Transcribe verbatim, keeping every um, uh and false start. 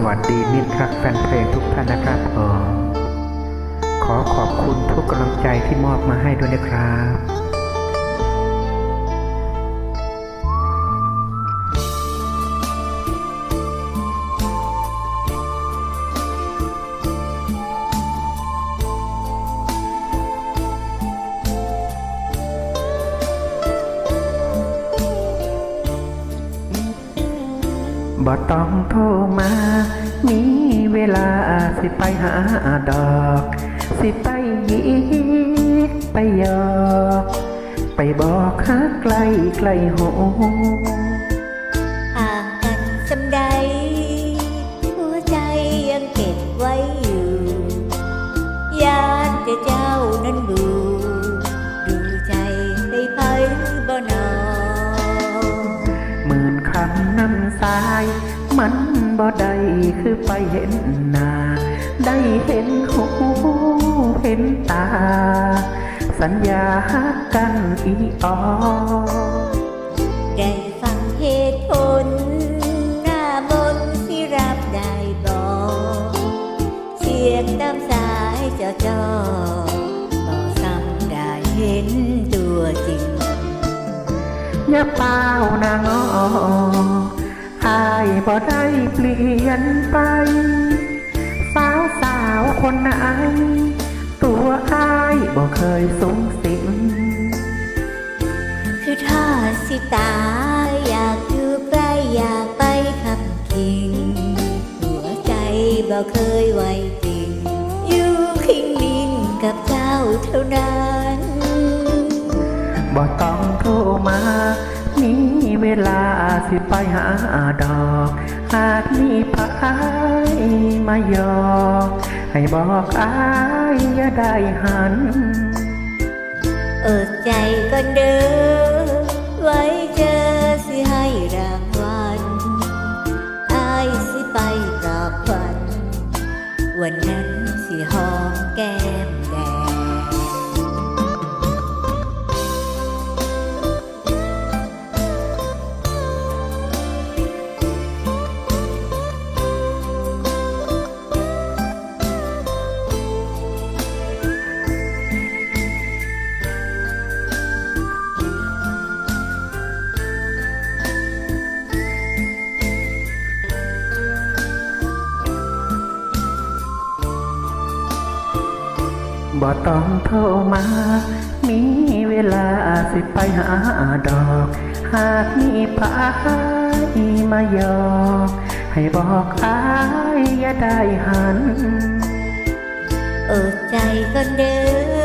วัสดีมิตรรักแฟนเพลงทุกท่านนะครับผมขอขอบคุณทุกกำลังใจที่มอบมาให้ด้วยนะครับบ่ต้องโทรมามีเวลาสิไปหาดอกสิไปยิกไปหยอกไปบอกหาไกลไกลโหห่างกันสำใดหัวใจยังเก็บไว้อยู่ยานจะเจ้านั้นดูดูใจได้ไผบ่นอหมื่นคำน้ำสายมันบ่ได้คือไปเห็นหน้าได้เห็นหูเห็นตาสัญญาฮักกันอีออได้ฟังเหตุผลหน้ามนที่รับได้บอกเสียงตามสายจอจอต่อซ้ำได้เห็นตัวจริงอย่าเป้านางอ้ออายบ่ได้เปลี่ยนไปสาวสาวคนไหนตัวอายบ่เคยสูงสิงคือถ้าสิตายอยากอยู่ใกล้อยากไปคำคิงหัวใจบ่เคยไว้จริงอยู่คิงลิงกับเจ้าเท่านั้นบ่ต้องโทรมามีเวลาสิไปหาดอกหากมีพายมาหยอกให้บอกอายอย่าได้หันเอิดใจก่อนเด้อไว้เจอสิให้รางวัลอายสิไปปลอบขวัญวันนั้นสิหอมแก้มแดงบ่ต้องโทรมามีเวลาสิไปหาดอกหากมีพายมาหยอกให้บอกอายอย่าได้หันเอิดใจก่อนเด้อ